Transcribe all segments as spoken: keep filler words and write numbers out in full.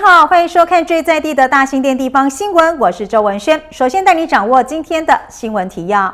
好，欢迎收看最在地的大新店地方新闻，我是周文轩。首先带你掌握今天的新闻提要。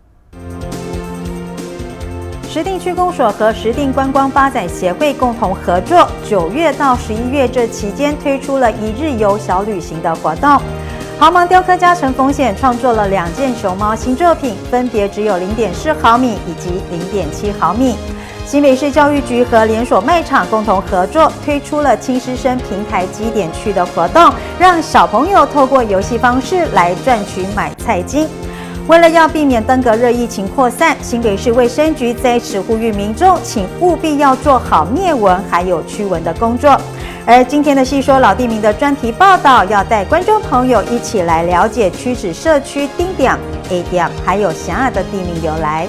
石碇区公所和石碇观光发展协会共同合作，九月到十一月这期间推出了一日游小旅行的活动。豪芒雕刻家陈逢显创作了两件熊猫新作品，分别只有 零点四毫米以及 零点七毫米。新北市教育局和连锁卖场共同合作，推出了亲师生平台积点区的活动，让小朋友透过游戏方式来赚取买菜金。为了要避免登革热疫情扩散，新北市卫生局在此呼吁民众，请务必要做好灭蚊还有驱蚊的工作。而今天的细说老地名的专题报道，要带观众朋友一起来了解区子社区丁点、A 点还有狭隘的地名由来。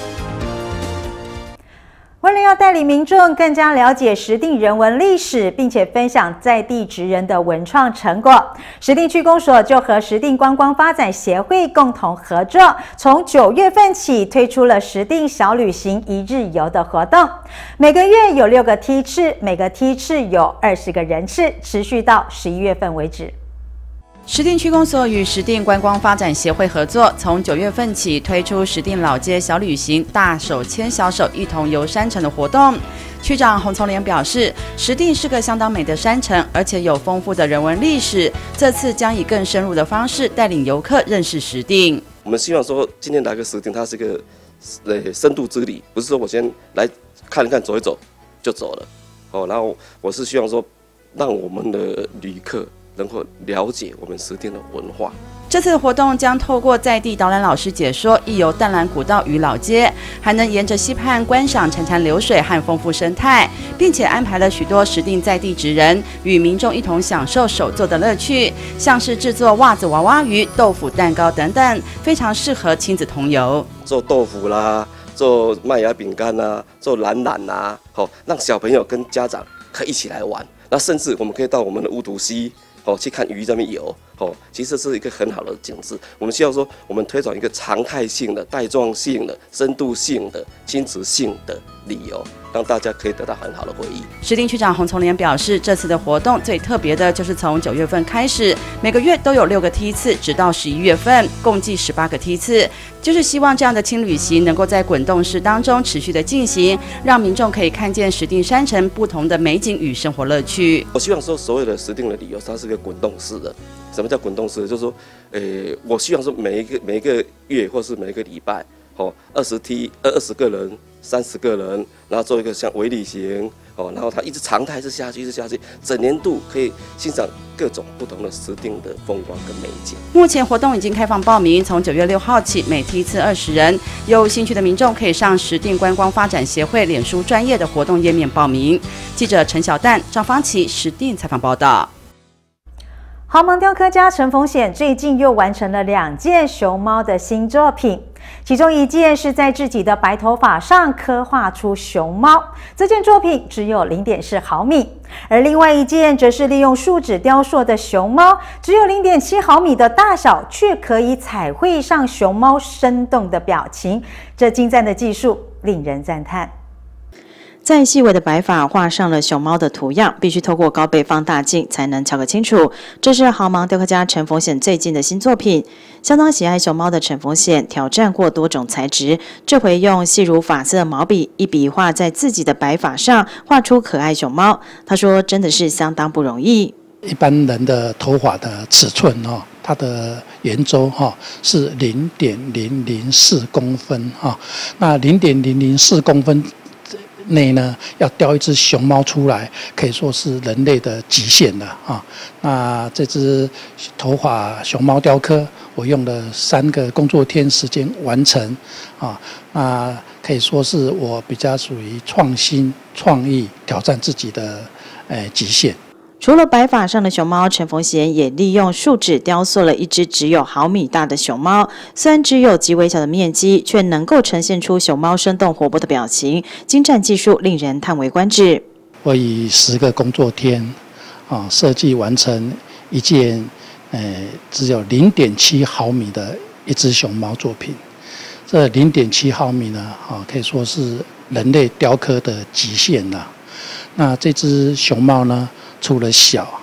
为了要带领民众更加了解石碇人文历史，并且分享在地职人的文创成果，石碇区公所就和石碇观光发展协会共同合作，从九月份起推出了石碇小旅行一日游的活动。每个月有六个梯次，每个梯次有二十个人次，持续到十一月份为止。 石碇区公所与石碇观光发展协会合作，从九月份起推出石碇老街小旅行，大手牵小手一同游山城的活动。区长洪从良表示，石碇是个相当美的山城，而且有丰富的人文历史。这次将以更深入的方式带领游客认识石碇。 我们希望说，今天来个石碇，它是一个呃深度之旅，不是说我先来看一看、走一走就走了。哦，然后我是希望说，让我们的旅客能够了解我们石碇的文化。 这次的活动将透过在地导览老师解说，一游淡蓝古道与老街，还能沿着溪畔观赏潺潺流水和丰富生态，并且安排了许多石碇在地职人与民众一同享受手作的乐趣，像是制作袜子娃娃鱼、豆腐蛋糕等等，非常适合亲子同游。做豆腐啦，做麦芽饼干啦，做蓝蓝啦，好，让小朋友跟家长可以一起来玩。那甚至我们可以到我们的乌毒溪。哦，去看鱼在那边游，哦，其实这是一个很好的景致。我们需要说，我们推广一个常态性的、带状性的、深度性的、亲子性的旅游，让大家可以得到很好的回忆。石碇区长洪从良表示，这次的活动最特别的就是从九月份开始，每个月都有六个梯次，直到十一月份，共计十八个梯次，就是希望这样的轻旅行能够在滚动式当中持续的进行，让民众可以看见石碇山城不同的美景与生活乐趣。我希望说，所有的石碇的旅游，它是个滚动式的。什么叫滚动式？就是说，呃，我希望说每一个每一个月或是每一个礼拜，哦，二十梯二二十个人、三十个人，然后做一个像微旅行，哦，然后它一直常态是下去，一直下去，整年度可以欣赏各种不同的石碇的风光跟美景。目前活动已经开放报名，从九月六号起，每梯次二十人。有兴趣的民众可以上石碇观光发展协会脸书专页的活动页面报名。记者陈小蛋、张芳琪，石碇采访报道。 豪芒雕刻家陈逢显最近又完成了两件熊猫的新作品，其中一件是在自己的白头发上刻画出熊猫，这件作品只有 零点四毫米，而另外一件则是利用树脂雕塑的熊猫，只有 零点七毫米的大小，却可以彩绘上熊猫生动的表情，这精湛的技术令人赞叹。 在细微的白发画上了熊猫的图样，必须透过高倍放大镜才能瞧个清楚。这是豪芒雕刻家陈逢显最近的新作品。相当喜爱熊猫的陈逢显挑战过多种材质，这回用细如发色毛笔一笔画在自己的白发上，画出可爱熊猫。他说：“真的是相当不容易。 一般人的头发的尺寸哦，它的圆周哈是零点零零四公分哈，那零点零零四公分。”内呢，要雕一只熊猫出来，可以说是人类的极限了啊！那这只头发熊猫雕刻，我用了三个工作天时间完成啊！那可以说是我比较属于创新、创意、挑战自己的诶极限。 除了白发上的熊猫，陈逢显也利用树脂雕塑了一只只有毫米大的熊猫。虽然只有极微小的面积，却能够呈现出熊猫生动活泼的表情，精湛技术令人叹为观止。 我以十个工作天啊，设计完成一件呃只有 零点七毫米的一只熊猫作品。这 零点七毫米呢，啊可以说是人类雕刻的极限了。那这只熊猫呢，除了小，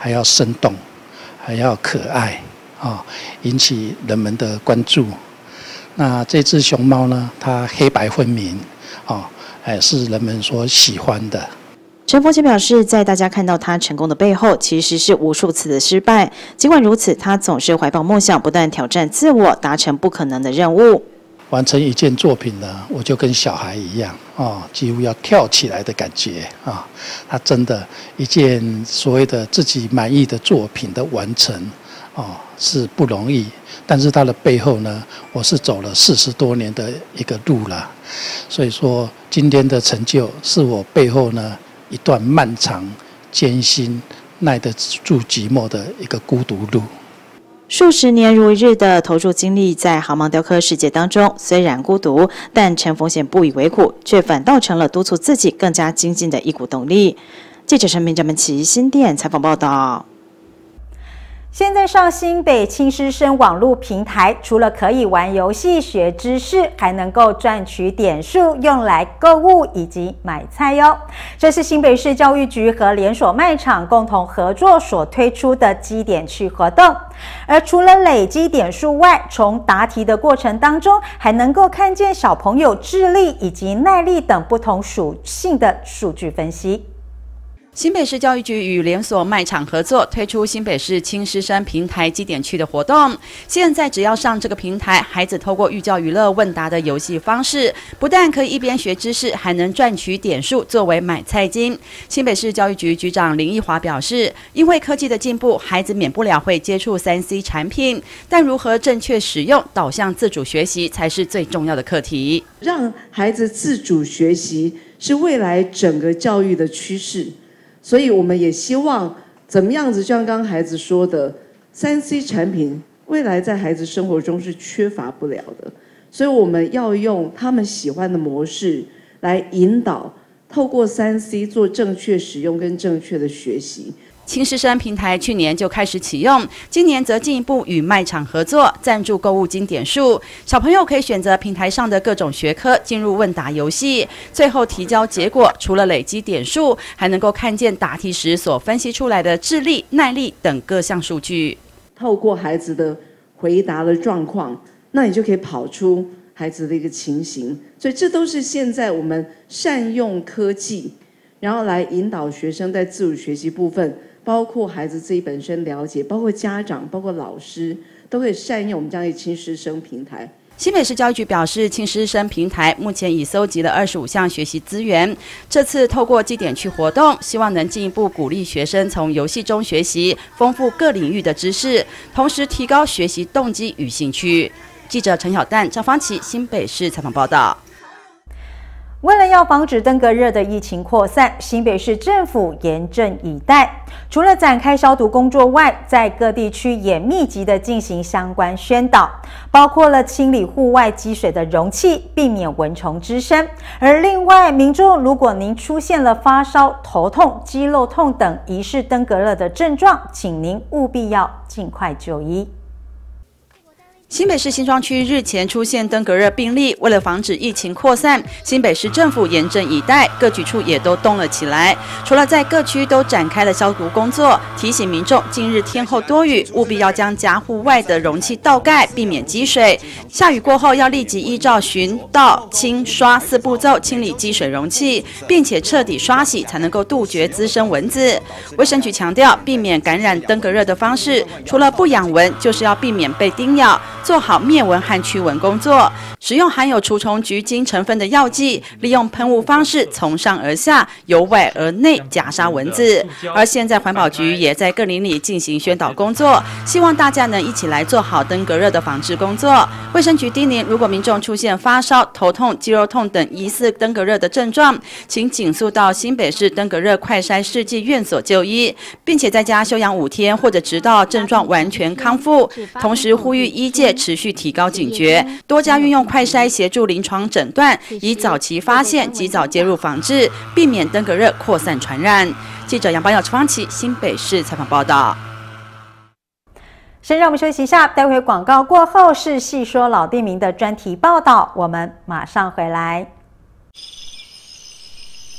还要生动，还要可爱啊，引起人们的关注。那这只熊猫呢，它黑白分明啊，哎，是人们所喜欢的。 陈凤贤表示，在大家看到他成功的背后，其实是无数次的失败。尽管如此，他总是怀抱梦想，不断挑战自我，达成不可能的任务。 完成一件作品呢，我就跟小孩一样啊、哦，几乎要跳起来的感觉啊、哦。他真的一件所谓的自己满意的作品的完成哦，是不容易。但是他的背后呢，我是走了四十多年的一个路了。所以说，今天的成就是我背后呢一段漫长、艰辛、耐得住寂寞的一个孤独路。 数十年如一日的投入精力在航芒雕刻世界当中，虽然孤独，但陈凤贤不以为苦，却反倒成了督促自己更加精进的一股动力。记者陈明、张文琪新店采访报道。 现在上新北亲师生网络平台，除了可以玩游戏学知识，还能够赚取点数，用来购物以及买菜哟。这是新北市教育局和连锁卖场共同合作所推出的积点区活动。而除了累积点数外，从答题的过程当中，还能够看见小朋友智力以及耐力等不同属性的数据分析。 新北市教育局与连锁卖场合作，推出新北市亲师生平台积点区的活动。现在只要上这个平台，孩子透过寓教于乐问答的游戏方式，不但可以一边学知识，还能赚取点数作为买菜金。新北市教育局局长林奕华表示，因为科技的进步，孩子免不了会接触 三 C 产品，但如何正确使用，导向自主学习才是最重要的课题。 让孩子自主学习是未来整个教育的趋势。所以我们也希望怎么样子，就像刚刚孩子说的 ，三 C 产品未来在孩子生活中是缺乏不了的，所以我们要用他们喜欢的模式来引导，透过 三 C 做正确使用跟正确的学习。 亲师生平台去年就开始启用，今年则进一步与卖场合作，赞助购物金点数。小朋友可以选择平台上的各种学科进入问答游戏，最后提交结果，除了累积点数，还能够看见答题时所分析出来的智力、耐力等各项数据。 透过孩子的回答的状况，那你就可以跑出孩子的一个情形。所以这都是现在我们善用科技，然后来引导学生在自主学习部分。包括孩子自己本身了解，包括家长，包括老师，都可以善用我们这样一个亲师生平台。 新北市教育局表示，亲师生平台目前已搜集了二十五项学习资源。这次透过积点区活动，希望能进一步鼓励学生从游戏中学习，丰富各领域的知识，同时提高学习动机与兴趣。记者陈小蛋、张芳琪，新北市采访报道。 为了要防止登革热的疫情扩散，新北市政府严阵以待。除了展开消毒工作外，在各地区也密集的进行相关宣导，包括了清理户外积水的容器，避免蚊虫滋生。而另外，民众如果您出现了发烧、头痛、肌肉痛等疑似登革热的症状，请您务必要尽快就医。 新北市新庄区日前出现登革热病例，为了防止疫情扩散，新北市政府严阵以待，各局处也都动了起来。除了在各区都展开了消毒工作，提醒民众近日天候多雨，务必要将家户外的容器倒盖，避免积水。下雨过后要立即依照巡、倒、清、刷四步骤清理积水容器，并且彻底刷洗，才能够杜绝滋生蚊子。卫生局强调，避免感染登革热的方式，除了不养蚊，就是要避免被叮咬。做好灭蚊和驱蚊工作，使用含有除虫菊精成分的药剂，利用喷雾方式从上而下、由外而内夹杀蚊子。而现在环保局也在各邻里进行宣导工作，希望大家能一起来做好登革热的防治工作。卫生局叮咛，如果民众出现发烧、头痛、肌肉痛等疑似登革热的症状，请紧速到新北市登革热快筛试剂院所就医，并且在家休养五天，或者直到症状完全康复。同时呼吁医界持续提高警觉，多加运用快筛协助临床诊断，以早期发现、及早介入防治，避免登革热扩散传染。记者杨邦耀、陈芳琪，新北市采访报道。先让我们休息一下，待会广告过后是细说老地名的专题报道，我们马上回来。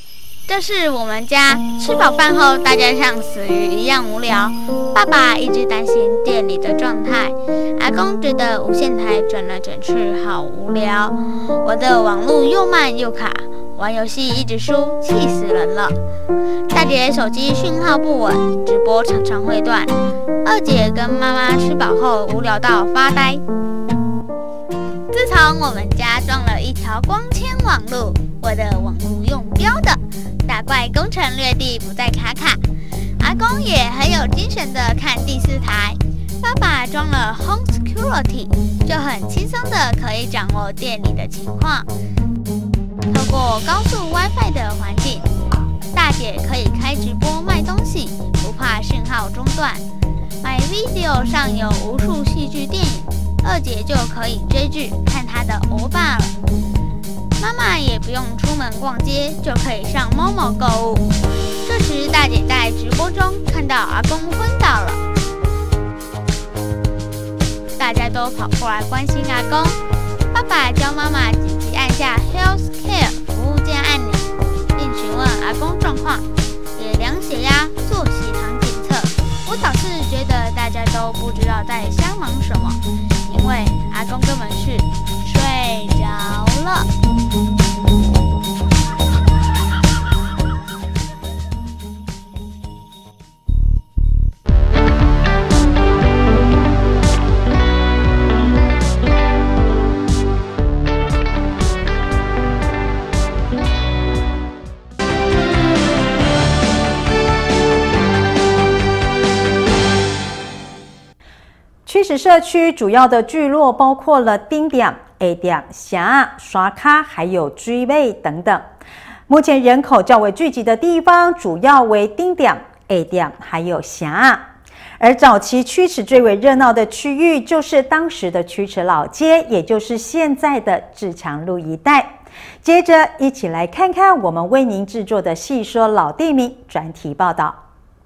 这是我们家吃饱饭后，大家像死鱼一样无聊。爸爸一直担心店里的状态，阿公觉得无线台转来转去好无聊。我的网路又慢又卡，玩游戏一直输，气死人了。大姐手机讯号不稳，直播常常会断。二姐跟妈妈吃饱后无聊到发呆。自从我们家装了一条光纤网路，我的网路用标的，打怪攻城略地不再卡卡。阿公也很有精神的看第四台。爸爸装了 Home Security， 就很轻松的可以掌握店里的情况。透过高速 WiFi 的环境，大姐可以开直播卖东西，不怕讯号中断。My Video 上有无数戏剧电影，二姐就可以追剧看她的欧巴了。妈妈也不用出门逛街，就可以上 Momo 购物。这时大姐在直播中看到阿公昏倒了，大家都跑过来关心阿公。爸爸教妈妈紧急按下 Health Care 服务键按钮，并询问阿公状况，也量血压、做血糖检测。我倒是觉得大家都不知道在瞎忙什么，因为阿公根本是睡着了。 驱使社区主要的聚落包括了丁点、A 点、霞、刷卡，还有追尾等等。目前人口较为聚集的地方，主要为丁点、A 点，还有霞。而早期曲池最为热闹的区域，就是当时的曲池老街，也就是现在的自强路一带。接着，一起来看看我们为您制作的《细说老地名》专题报道。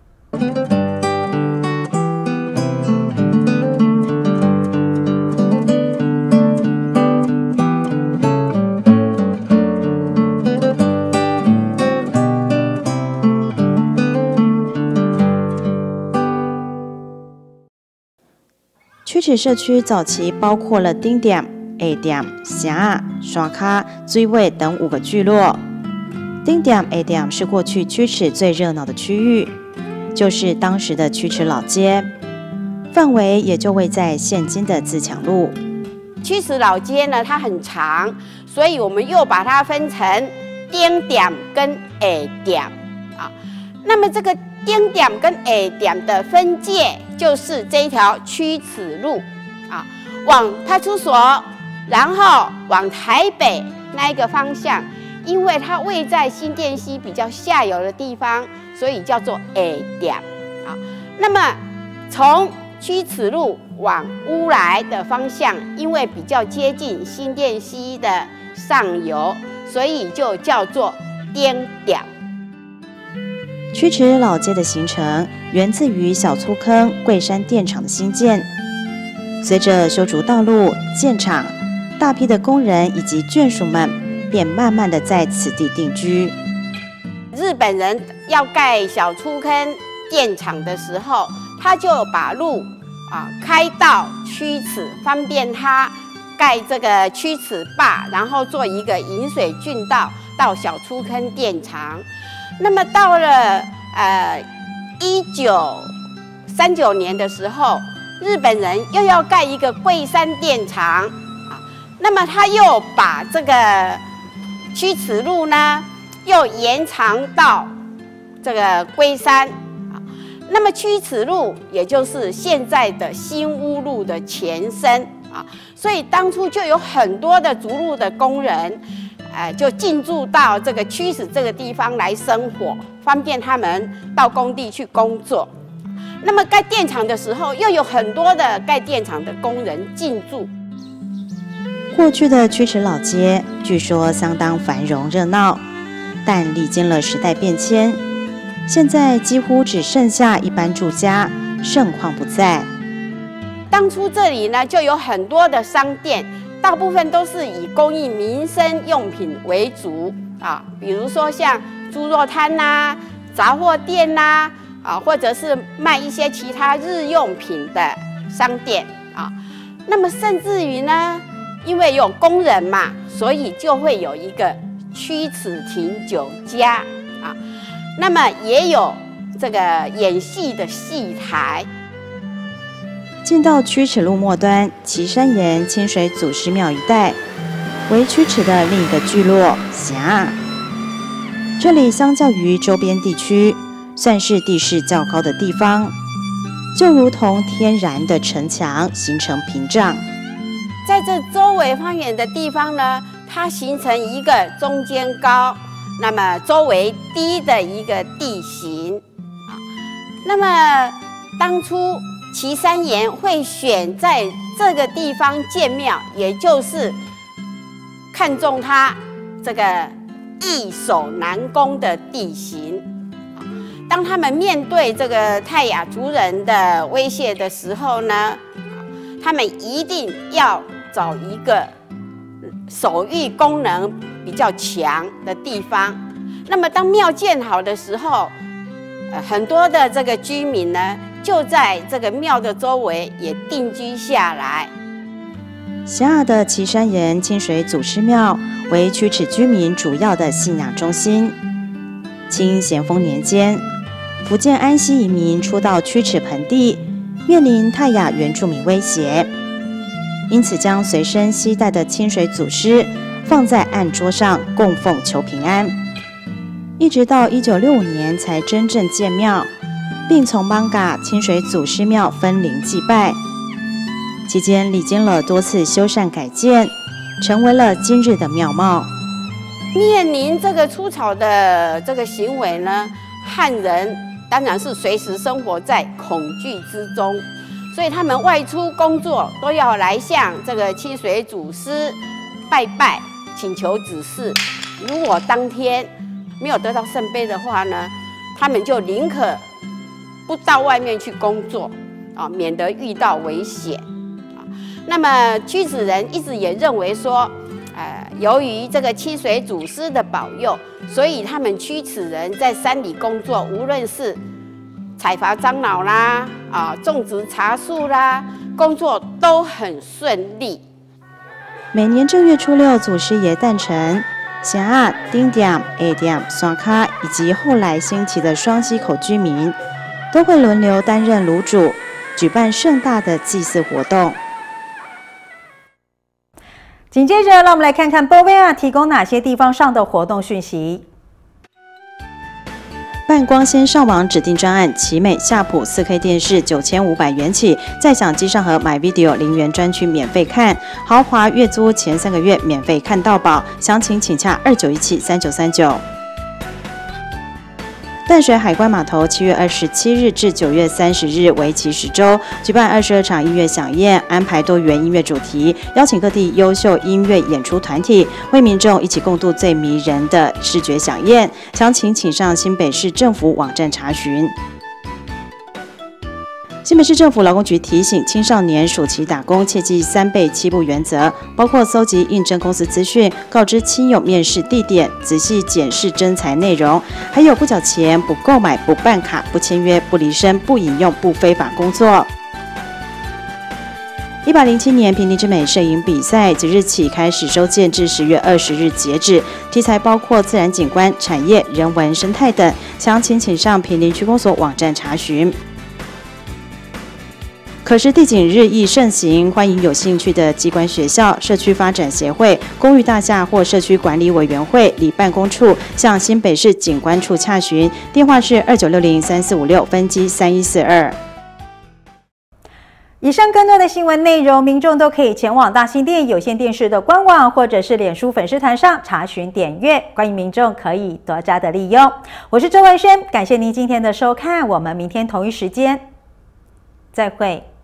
曲池社区早期包括了丁点、A 点、霞、刷卡、追尾等五个聚落。丁点、A 点是过去曲池最热闹的区域，就是当时的曲池老街，范围也就位在现今的自强路。 曲池老街呢，它很长，所以我们又把它分成丁点跟 A 点啊。那么这个丁点跟 A 点的分界，就是这一条曲池路啊，往派出所，然后往台北那一个方向，因为它位在新店溪比较下游的地方，所以叫做 A 点啊。那么从曲池路往乌来的方向，因为比较接近新店溪的上游，所以就叫做丁点。 曲池老街的形成源自于小粗坑桂山电厂的兴建，随着修筑道路、建厂，大批的工人以及眷属们便慢慢的在此地定居。 日本人要盖小粗坑电厂的时候，他就把路啊开到曲池，方便他盖这个曲池坝，然后做一个引水郡道到小粗坑电厂。那么到了呃一九三九年的时候，日本人又要盖一个桂山电厂啊，那么他又把这个曲池路呢又延长到这个龟山啊，那么曲池路也就是现在的新屋路的前身啊，所以当初就有很多的筑路的工人。呃，就进驻到这个曲池这个地方来生活，方便他们到工地去工作。那么盖电厂的时候，又有很多的盖电厂的工人进驻。 过去的曲池老街据说相当繁荣热闹，但历经了时代变迁，现在几乎只剩下一般住家，盛况不再。 当初这里呢，就有很多的商店。大部分都是以供应民生用品为主啊，比如说像猪肉摊呐、杂货店呐、啊，或者是卖一些其他日用品的商店啊。那么甚至于呢，因为有工人嘛，所以就会有一个曲尺亭酒家啊。那么也有这个演戏的戏台。 进到曲尺路末端，岐山岩清水祖师庙一带，为曲尺的另一个聚落霞。这里相较于周边地区，算是地势较高的地方，就如同天然的城墙形成屏障。 在这周围方圆的地方呢，它形成一个中间高，那么周围低的一个地形啊。那么当初岐山岩会选在这个地方建庙，也就是看中它这个易守难攻的地形。当他们面对这个泰雅族人的威胁的时候呢，他们一定要找一个守御功能比较强的地方。那么当庙建好的时候，呃，很多的这个居民呢，就在这个庙的周围也定居下来。 霞的岐山岩清水祖师庙为曲尺居民主要的信仰中心。清咸丰年间，福建安溪移民初到曲尺盆地，面临泰雅原住民威胁，因此将随身携带的清水祖师放在案桌上供奉求平安。一直到一九六五年才真正建庙，并从艋舺清水祖师庙分灵祭拜。期间历经了多次修缮改建，成为了今日的庙貌。 面临这个出草的这个行为呢，汉人当然是随时生活在恐惧之中，所以他们外出工作都要来向这个清水祖师拜拜，请求指示。如果当天没有得到圣杯的话呢，他们就宁可不到外面去工作啊，免得遇到危险啊。那么屈子人一直也认为说，呃，由于这个清水祖师的保佑，所以他们屈子人在山里工作，无论是采伐樟脑啦，啊，种植茶树啦，工作都很顺利。 每年正月初六，祖师爷诞辰，霞、丁点、A 点、双卡以及后来兴起的双溪口居民，都会轮流担任炉主，举办盛大的祭祀活动。 紧接着，让我们来看看波维亚提供哪些地方上的活动讯息。 办光纤上网指定专案，奇美夏普 四 K 电视九千五百元起，在享机上盒买 Video 零元专区免费看，豪华月租前三个月免费看到饱，详情请洽二九一七三九三九。淡水海关码头七月二十七日至九月三十日为期十周，举办二十二场音乐飨宴，安排多元音乐主题，邀请各地优秀音乐演出团体，为民众一起共度最迷人的视觉飨宴。详情请上新北市政府网站查询。新北市政府劳工局提醒青少年暑期打工切记三倍七不原则，包括搜集应征公司资讯，告知亲友面试地点，仔细检视征才内容，还有不缴钱、不购买、不办卡、不签约、不离身、不引用、不非法工作。一百零七年平林之美摄影比赛即日起开始收件，至十月二十日截止，题材包括自然景观、产业、人文、生态等，详情请上平林区公所网站查询。可是地景日益盛行，欢迎有兴趣的机关、学校、社区发展协会、公寓大厦或社区管理委员会里办公处向新北市景观处洽询，电话是二九六零三四五六，分机三一四二。 以上更多的新闻内容，民众都可以前往大新店有线电视的官网或者是脸书粉丝团上查询点阅，欢迎民众可以多加的利用。我是周文轩，感谢您今天的收看，我们明天同一时间再会。